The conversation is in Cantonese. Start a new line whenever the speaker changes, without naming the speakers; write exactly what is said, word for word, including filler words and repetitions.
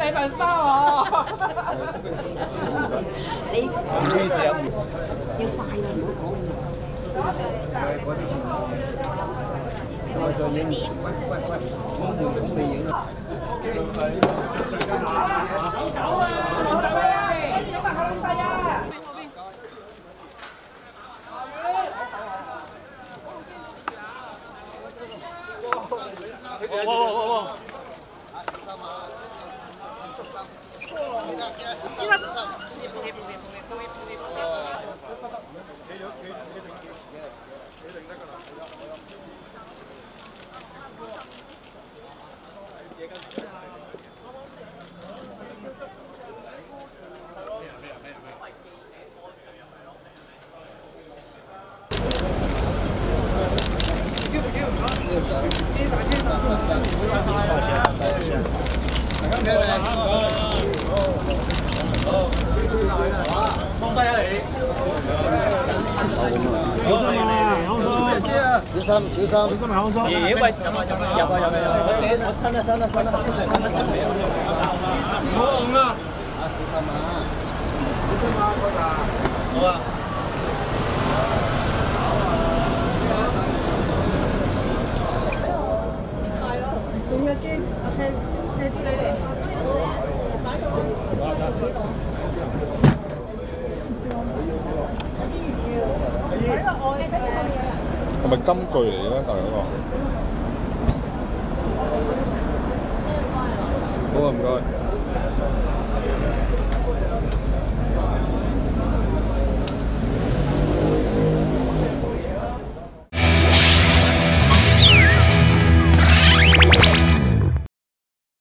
俾份花我。
你
唔好意思啊，
要快啦，唔好講。
我上影，喂喂喂，我門口未影啊！
影埋下老細啊！
哇哇哇哇！放低啊你！
小心小心，小心口霜。
咦喂，有啊有啊有啊有啊！我這我吞啦吞啦吞啦吞啦吞啦吞啦！
唔好紅啊！啊小心啊！小心啊嗰陣。好啊。
仲有啲我聽聽啲你嚟。
係咪金句嚟咧？大嗰個。
好啊，唔該。